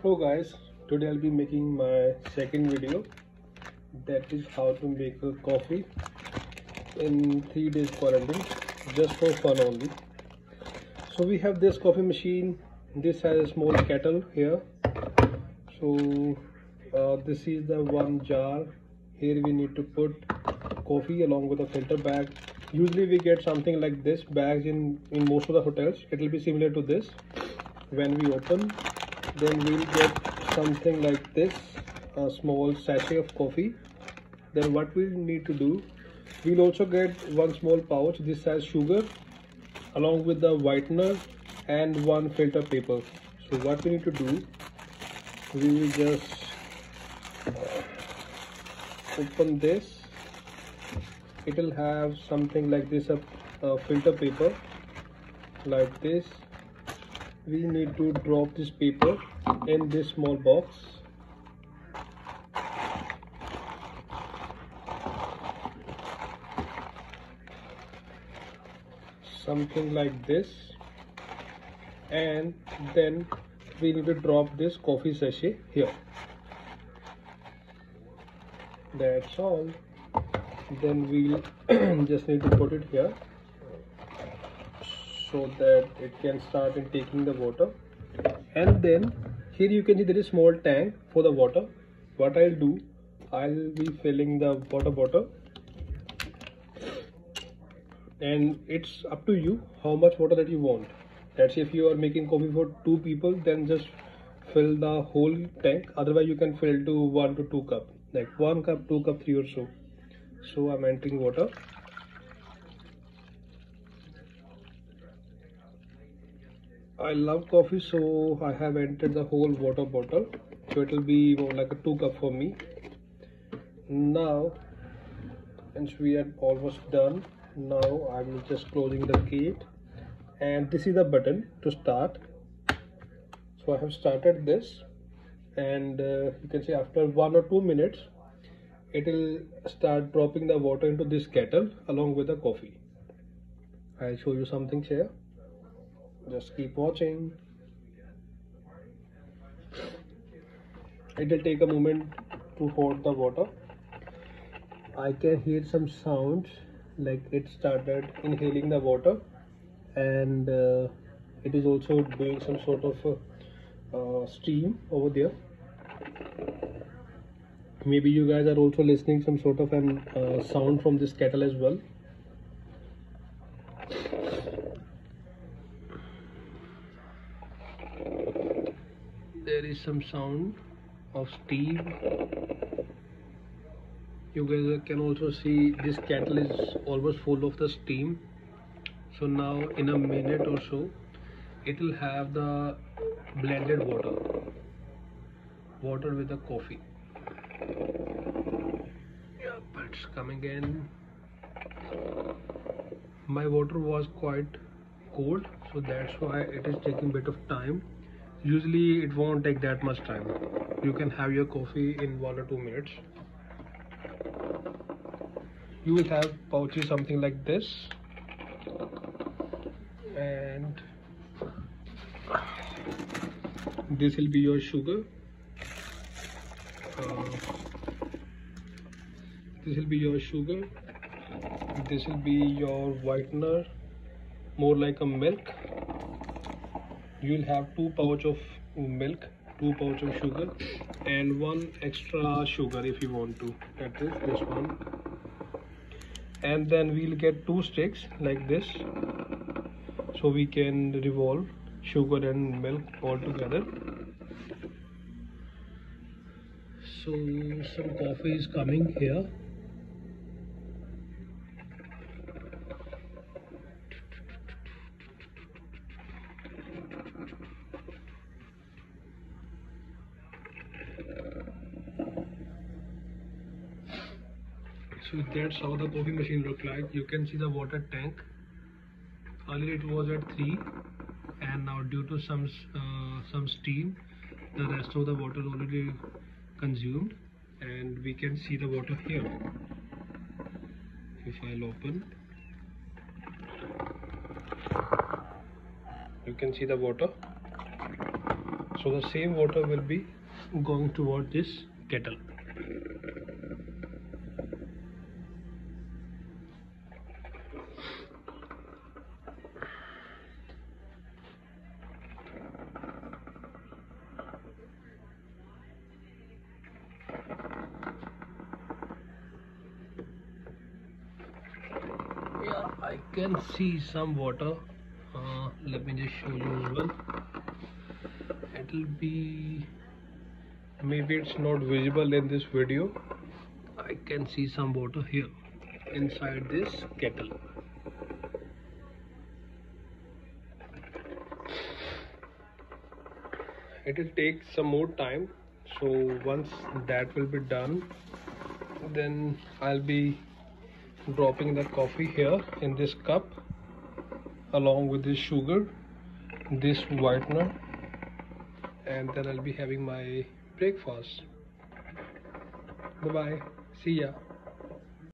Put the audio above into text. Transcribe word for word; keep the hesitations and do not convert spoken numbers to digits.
Hello guys, today I'll be making my second video, that is how to make a coffee in three days quarantine, just for fun only. So we have this coffee machine. This has a small kettle here. So uh, this is the one jar. Here we need to put coffee along with a filter bag. Usually we get something like this bags in in most of the hotels. It will be similar to this. When we open, then we'll get something like this, a small sachet of coffee. Then what we'll need to do, we'll also get one small pouch. This has sugar along with the whitener and one filter paper. So what we need to do, we will just open this. It will have something like this, a, a filter paper like this. We need to drop this paper in this small box. Something like this. And then we need to drop this coffee sachet here. That's all. Then we'll just need to put it here, so that it can start in taking the water. And then here you can see there is small tank for the water. What I'll do, I'll be filling the water bottle, and it's up to you how much water that you want. Let's say if you are making coffee for two people, then just fill the whole tank. Otherwise you can fill to one to two cup, like one cup, two cup, three or so. So I'm entering water. I love coffee, so I have entered the whole water bottle, so it will be more like a two cup for me. Now, since we are almost done, now I'm just closing the gate, and this is the button to start. So I have started this, and uh, you can see after one or two minutes, it will start dropping the water into this kettle along with the coffee. I'll show you something here. Just keep watching. It will take a moment to hold the water. I can hear some sounds like it started inhaling the water, and uh, it is also doing some sort of uh, uh, steam over there. Maybe you guys are also listening some sort of an uh, sound from this kettle as well. There is some sound of steam. You guys can also see this kettle is almost full of the steam. So now in a minute or so, it will have the blended water water with the coffee. Yep, it's coming in. My water was quite cold, so that's why it is taking a bit of time. Usually it won't take that much time. You can have your coffee in one or two minutes. You will have pouches something like this, and this will be your sugar. Uh, this will be your sugar. This will be your whitener, more like a milk. You will have two pouch of milk, two pouch of sugar, and one extra sugar if you want to. That is this one. And then we'll get two sticks like this, so we can revolve sugar and milk all together. So some coffee is coming here. So that's how the coffee machine looks like. You can see the water tank. Earlier it was at three, and now due to some uh, some steam, the rest of the water is already consumed, and we can see the water here. If I'll open, you can see the water. So the same water will be going toward this kettle. Yeah, I can see some water. Uh, let me just show you as well. It will be, maybe it's not visible in this video. I can see some water here inside this kettle. It will take some more time, so once that will be done, then I'll be dropping the coffee here in this cup along with this sugar, this whitener, and then I'll be having my breakfast. Bye bye, see ya.